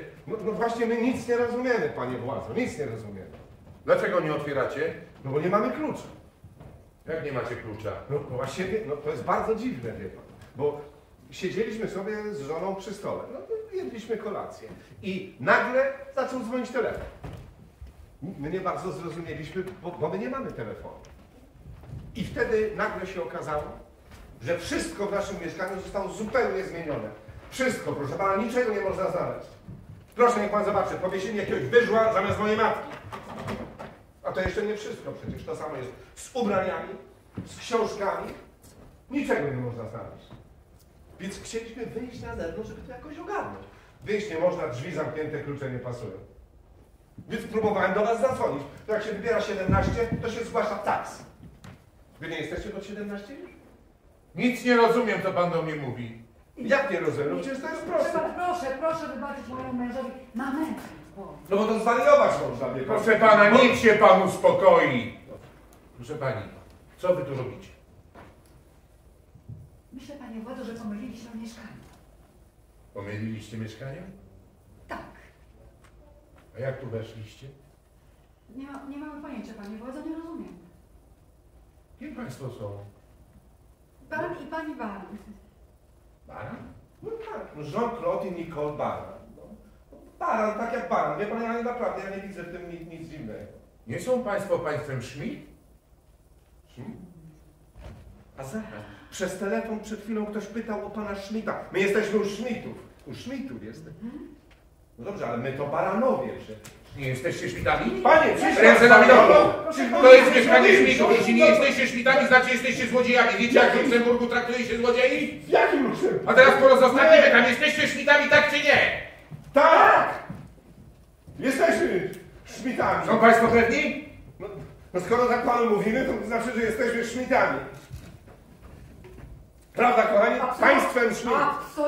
No właśnie my nic nie rozumiemy, panie władzo, nic nie rozumiemy. Dlaczego nie otwieracie? No bo nie mamy klucza. Jak nie macie klucza? No właśnie, no to jest bardzo dziwne, wie pan. Bo siedzieliśmy sobie z żoną przy stole, no to jedliśmy kolację. I nagle zaczął dzwonić telefon. My nie bardzo zrozumieliśmy, bo my nie mamy telefonu. I wtedy nagle się okazało, że wszystko w naszym mieszkaniu zostało zupełnie zmienione. Wszystko, proszę pana, niczego nie można znaleźć. Proszę, niech pan zobaczy, powiesili jakiegoś wyżła zamiast mojej matki. A to jeszcze nie wszystko, przecież to samo jest z ubraniami, z książkami. Niczego nie można znaleźć. Więc chcieliśmy wyjść na zewnątrz, żeby to jakoś ogarnąć. Wyjść nie można, drzwi zamknięte, klucze nie pasują. Więc próbowałem do was zadzwonić. To jak się wybiera 17, to się zgłasza taks. Wy nie jesteście pod 17 już? Nic nie rozumiem, co pan do mnie mówi. Jak nie rozumiem? No przecież to jest proste. Proszę wybaczyć mojemu mężowi. Ma męża. No bo to zwariować można, wie pan. Proszę pana, niech się pan uspokoi. Proszę pani, co wy tu robicie? Myślę, panie władzo, że pomyliliśmy mieszkanie. Pomyliliście mieszkanie? Tak. A jak tu weszliście? Nie mamy pojęcia, panie władzo, nie rozumiem. Kim państwo są? Pan i pani Baran. Baran? No tak, no Jean-Claude i Nicole Baran. No. Baran, tak jak baran. Wie pan, ja naprawdę ja nie widzę w tym nic dziwnego. Nie są państwo państwem Schmidt? A zaraz, przez telefon przed chwilą ktoś pytał o pana Schmidta. My jesteśmy u Schmidtów. U Schmidtów jesteśmy. No dobrze, ale my to baranowie przecież. Nie jesteście Schmidtami? Panie, przyjdź Ręce na widoku! Proszę To pana, jest mieszkanie proszę Schmidtów. pana. Jeśli nie jesteście Schmidtami, znaczy jesteście złodziejami. Wiecie, jak w Luksemburgu traktuje się złodziei? W jakim Luksemburgu? A teraz po raz ostatni pytam, jesteście Schmidtami, tak czy nie? Tak! Jesteśmy Schmidtami. Są państwo pewni? No skoro tak panu mówimy, to znaczy, że jesteśmy Schmidtami. Prawda, kochani? Państwem Schmidt.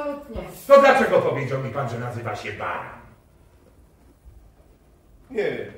Absolutnie. To dlaczego powiedział mi pan, że nazywa się Baran? Nie wiem.